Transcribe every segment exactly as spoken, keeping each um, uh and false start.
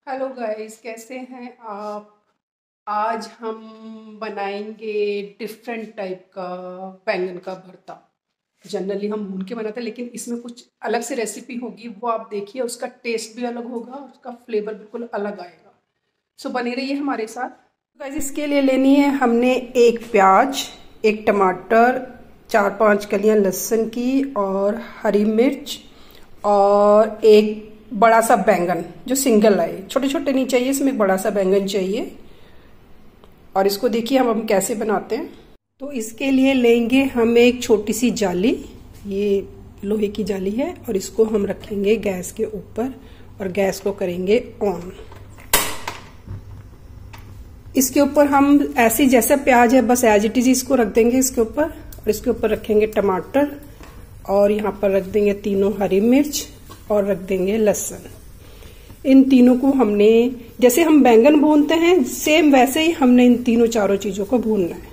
Hello guys, कैसे हैं आप। आज हम बनाएंगे डिफरेंट टाइप का बैंगन का भरता। जनरली हम भून के बनाते हैं, लेकिन इसमें कुछ अलग से रेसिपी होगी, वो आप देखिए। उसका टेस्ट भी अलग होगा और उसका फ्लेवर बिल्कुल अलग आएगा। सो बने रहिए हमारे साथ। गाइस, इसके लिए लेनी है हमने एक प्याज, एक टमाटर, चार पांच कलियां लहसुन की और हरी मिर्च और एक बड़ा सा बैंगन जो सिंगल आए, छोटे छोटे नहीं चाहिए, इसमें एक बड़ा सा बैंगन चाहिए। और इसको देखिए हम हम कैसे बनाते हैं। तो इसके लिए लेंगे हम एक छोटी सी जाली, ये लोहे की जाली है, और इसको हम रखेंगे गैस के ऊपर और गैस को करेंगे ऑन। इसके ऊपर हम ऐसे जैसा प्याज है बस एज इट इज इसको रख देंगे इसके ऊपर, और इसके ऊपर रखेंगे टमाटर और यहाँ पर रख देंगे तीनों हरी मिर्च और रख देंगे लहसुन। इन तीनों को हमने जैसे हम बैंगन भूनते हैं सेम वैसे ही हमने इन तीनों चारों चीजों को भूनना है।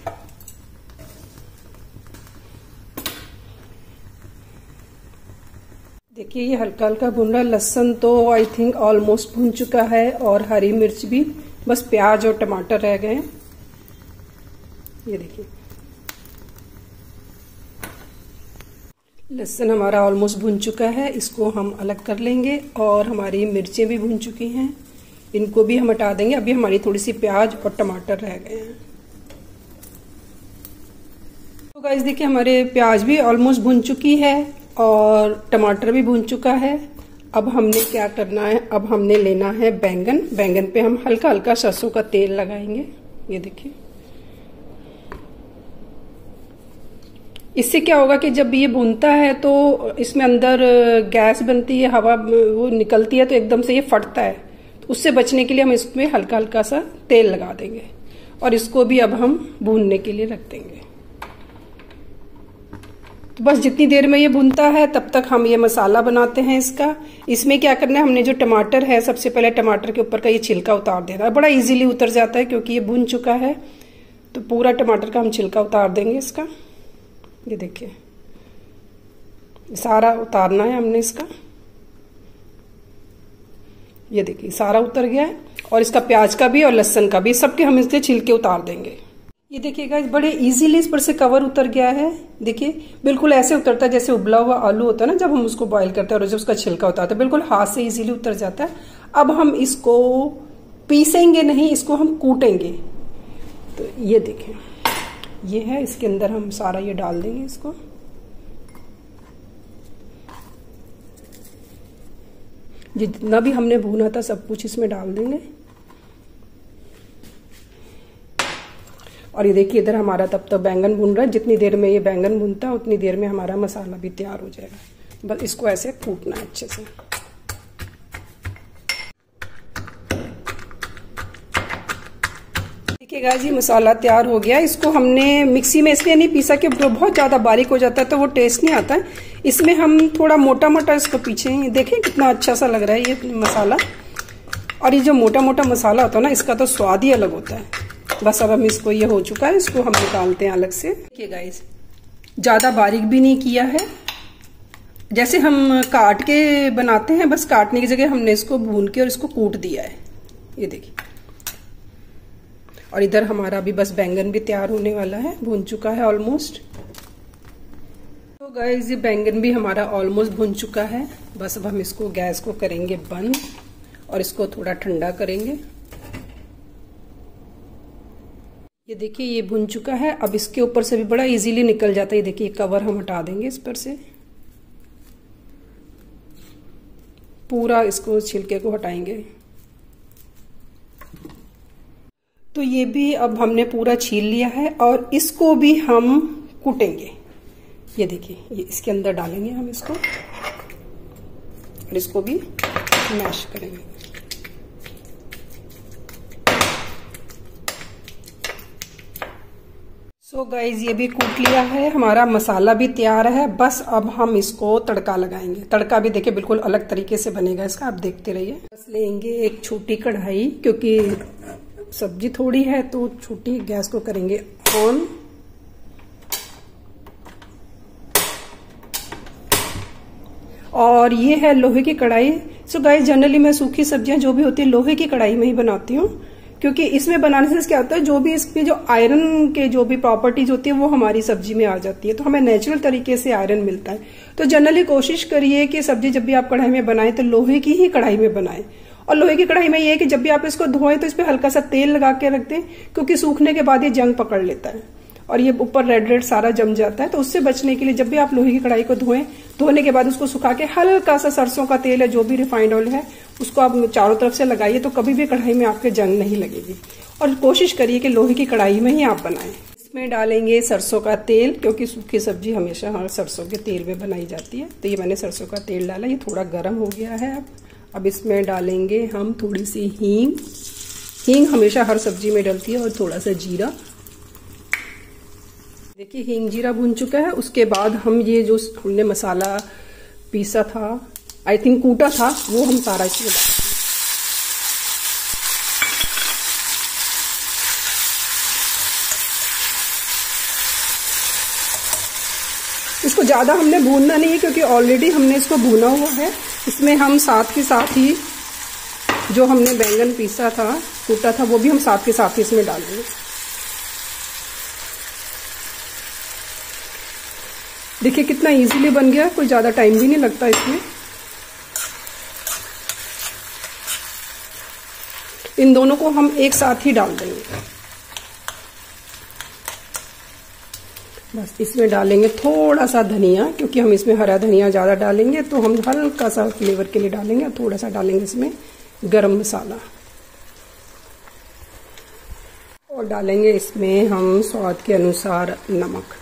देखिए ये हल्का हल्का भून रहा है। लहसुन तो आई थिंक ऑलमोस्ट भून चुका है और हरी मिर्च भी, बस प्याज और टमाटर रह गए। ये देखिए लहसुन हमारा ऑलमोस्ट भुन चुका है, इसको हम अलग कर लेंगे। और हमारी मिर्चें भी भुन चुकी हैं, इनको भी हम हटा देंगे। अभी हमारी थोड़ी सी प्याज और टमाटर रह गए हैं। तो गाइस देखिए हमारे प्याज भी ऑलमोस्ट भुन चुकी है और टमाटर भी भुन चुका है। अब हमने क्या करना है, अब हमने लेना है बैंगन। बैंगन पे हम हल्का हल्का सरसों का तेल लगाएंगे। ये देखिए इससे क्या होगा कि जब ये भूनता है तो इसमें अंदर गैस बनती है, हवा वो निकलती है, तो एकदम से ये फटता है। तो उससे बचने के लिए हम इसमें हल्का हल्का सा तेल लगा देंगे और इसको भी अब हम भूनने के लिए रख देंगे। तो बस जितनी देर में ये भूनता है तब तक हम ये मसाला बनाते हैं इसका। इसमें क्या करना है, हमने जो टमाटर है सबसे पहले टमाटर के ऊपर का ये छिलका उतार देना है। बड़ा इजीली उतर जाता है क्योंकि ये भून चुका है। तो पूरा टमाटर का हम छिलका उतार देंगे इसका। ये देखिए सारा उतारना है हमने इसका। ये देखिए सारा उतर गया है और इसका प्याज का भी और लहसुन का भी, सबके हम इसके छिलके उतार देंगे। ये देखिए गाइस बड़े इजीली इस पर से कवर उतर गया है। देखिए बिल्कुल ऐसे उतरता है जैसे उबला हुआ आलू होता है ना, जब हम उसको बॉईल करते हैं और जब उसका छिलका उतारते हैं, बिल्कुल हाथ से इजीली उतर जाता है। अब हम इसको पीसेंगे नहीं, इसको हम कूटेंगे। तो ये देखिए ये है, इसके अंदर हम सारा ये डाल देंगे इसको। जितना भी हमने भूना था सब कुछ इसमें डाल देंगे। और ये देखिए इधर हमारा तब तक बैंगन भून रहा है। जितनी देर में ये बैंगन भूनता है उतनी देर में हमारा मसाला भी तैयार हो जाएगा। बस इसको ऐसे कूटना है अच्छे से। देखिए गाइस ये मसाला तैयार हो गया। इसको हमने मिक्सी में इसलिए नहीं पीसा कि बहुत ज्यादा बारीक हो जाता है तो वो टेस्ट नहीं आता है। इसमें हम थोड़ा मोटा मोटा इसको पीछे, देखिए कितना अच्छा सा लग रहा है ये मसाला। और ये जो मोटा मोटा मसाला होता है ना, इसका तो स्वाद ही अलग होता है। बस अब हम इसको, ये हो चुका है, इसको हम निकालते हैं अलग से। देखिए गाइस ज्यादा बारीक भी नहीं किया है, जैसे हम काट के बनाते हैं, बस काटने की जगह हमने इसको भून के और इसको कूट दिया है। ये देखिए और इधर हमारा भी बस बैंगन भी तैयार होने वाला है, भून चुका है ऑलमोस्ट। तो गाइस ये बैंगन भी हमारा ऑलमोस्ट भून चुका है। बस अब हम इसको गैस को करेंगे बंद और इसको थोड़ा ठंडा करेंगे। ये देखिए ये भुन चुका है। अब इसके ऊपर से भी बड़ा इजीली निकल जाता है। ये देखिए कवर हम हटा देंगे इस पर से, पूरा इसको छिलके को हटाएंगे। तो ये भी अब हमने पूरा छील लिया है और इसको भी हम कूटेंगे। ये देखिए ये इसके अंदर डालेंगे हम इसको और इसको भी मैश करेंगे। सो गाइज ये भी कूट लिया है, हमारा मसाला भी तैयार है। बस अब हम इसको तड़का लगाएंगे। तड़का भी देखिए बिल्कुल अलग तरीके से बनेगा इसका, आप देखते रहिए। बस लेंगे एक छोटी कढ़ाई, क्योंकि सब्जी थोड़ी है तो छोटी, गैस को करेंगे ऑन। और ये है लोहे की कढ़ाई, सो गाइस जनरली मैं सूखी सब्जियां जो भी होती है लोहे की कढ़ाई में ही बनाती हूँ, क्योंकि इसमें बनाने से क्या होता है, जो भी इसमें जो आयरन के जो भी प्रॉपर्टीज होती है वो हमारी सब्जी में आ जाती है, तो हमें नेचुरल तरीके से आयरन मिलता है। तो जनरली कोशिश करिए कि सब्जी जब भी आप कढ़ाई में बनाएं तो लोहे की ही कढ़ाई में बनाएं। और लोहे की कढ़ाई में ये है कि जब भी आप इसको धोएं तो इस पर हल्का सा तेल लगा के रख दें, क्योंकि सूखने के बाद ये जंग पकड़ लेता है और ये ऊपर रेड रेड सारा जम जाता है। तो उससे बचने के लिए जब भी आप लोहे की कढ़ाई को धोएं, धोने के बाद उसको सुखा के हल्का सा सरसों का तेल है जो भी रिफाइंड ऑयल है उसको आप चारों तरफ से लगाइए, तो कभी भी कढ़ाई में आपके जंग नहीं लगेगी। और कोशिश करिए कि लोहे की कढ़ाई में ही आप बनाएं। इसमें डालेंगे सरसों का तेल, क्योंकि सूखी सब्जी हमेशा हाँ सरसों के तेल में बनाई जाती है। तो ये मैंने सरसों का तेल डाला, ये थोड़ा गर्म हो गया है। अब अब इसमें डालेंगे हम थोड़ी सी हींग। हींग हमेशा हर सब्जी में डलती है। और थोड़ा सा जीरा। देखिए हींग जीरा भून चुका है। उसके बाद हम ये जो हमने मसाला पीसा था, आई थिंक कूटा था, वो हम सारा इसमें डालेंगे। इसको ज्यादा हमने भूनना नहीं है, क्योंकि ऑलरेडी हमने इसको भूना हुआ है। इसमें हम साथ के साथ ही जो हमने बैंगन पीसा था, कूटा था, वो भी हम साथ के साथ ही इसमें डालेंगे। देखिए कितना इजीली बन गया, कोई ज्यादा टाइम भी नहीं लगता इसमें। इन दोनों को हम एक साथ ही डाल देंगे। बस इसमें डालेंगे थोड़ा सा धनिया, क्योंकि हम इसमें हरा धनिया ज्यादा डालेंगे, तो हम हल्का सा फ्लेवर के लिए डालेंगे। थोड़ा सा डालेंगे इसमें गरम मसाला, और डालेंगे इसमें हम स्वाद के अनुसार नमक।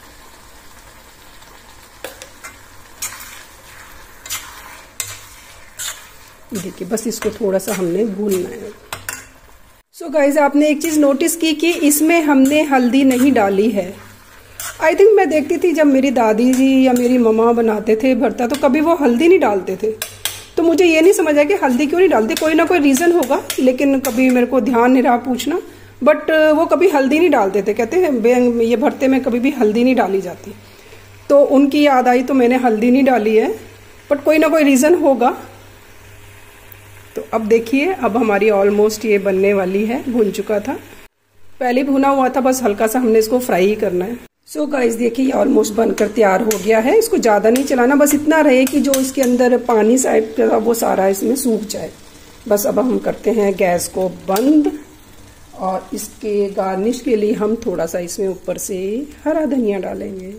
देखिए बस इसको थोड़ा सा हमने भूनना है। सो so गाइज आपने एक चीज नोटिस की कि इसमें हमने हल्दी नहीं डाली है। आई थिंक मैं देखती थी जब मेरी दादी जी या मेरी मम्मा बनाते थे भरता, तो कभी वो हल्दी नहीं डालते थे। तो मुझे ये नहीं समझ आया कि हल्दी क्यों नहीं डालते। कोई ना कोई रीजन होगा, लेकिन कभी मेरे को ध्यान नहीं रहा पूछना। बट वो कभी हल्दी नहीं डालते थे, कहते हैं ये भरते में कभी भी हल्दी नहीं डाली जाती। तो उनकी याद आई तो मैंने हल्दी नहीं डाली है, बट कोई ना कोई रीजन होगा। तो अब देखिए अब हमारी ऑलमोस्ट ये बनने वाली है। भून चुका था, पहले भुना हुआ था, बस हल्का सा हमने इसको फ्राई ही करना है। सो so गाइस देखिए ये ऑलमोस्ट बनकर तैयार हो गया है। इसको ज्यादा नहीं चलाना, बस इतना रहे कि जो इसके अंदर पानी साइड का वो सारा इसमें सूख जाए। बस अब हम करते हैं गैस को बंद, और इसके गार्निश के लिए हम थोड़ा सा इसमें ऊपर से हरा धनिया डालेंगे।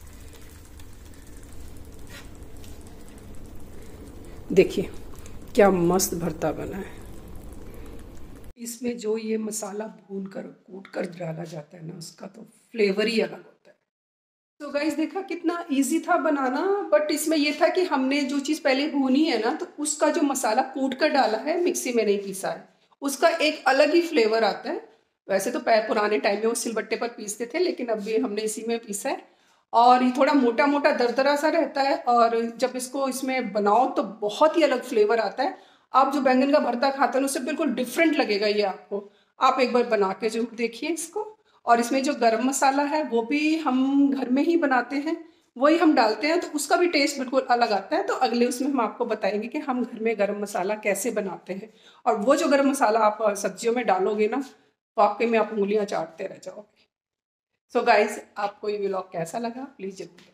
देखिए क्या मस्त भरता बना है। इसमें जो ये मसाला भून कर कूट कर डाला जाता है ना, उसका तो फ्लेवर ही अलग होता है। तो गाइस देखा कितना इजी था बनाना, बट इसमें ये था कि हमने जो चीज़ पहले भूनी है ना, तो उसका जो मसाला कूट कर डाला है, मिक्सी में नहीं पीसा है, उसका एक अलग ही फ्लेवर आता है। वैसे तो पहले पुराने टाइम में वो सिलबट्टे पर पीसते थे, लेकिन अब भी हमने इसी में पीसा है। और ये थोड़ा मोटा मोटा दरदरा सा रहता है, और जब इसको इसमें बनाओ तो बहुत ही अलग फ्लेवर आता है। आप जो बैंगन का भरता खाते हैं उससे बिल्कुल डिफरेंट लगेगा ये आपको। आप एक बार बना के जरूर देखिए इसको। और इसमें जो गरम मसाला है वो भी हम घर में ही बनाते हैं, वही हम डालते हैं, तो उसका भी टेस्ट बिल्कुल अलग आता है। तो अगले उसमें हम आपको बताएंगे कि हम घर में गरम मसाला कैसे बनाते हैं। और वो जो गरम मसाला आप सब्जियों में डालोगे ना, वाकई में आप उंगलियां चाटते रह जाओगे। सो गाइज आपको ये व्लॉग कैसा लगा प्लीज़ जरूर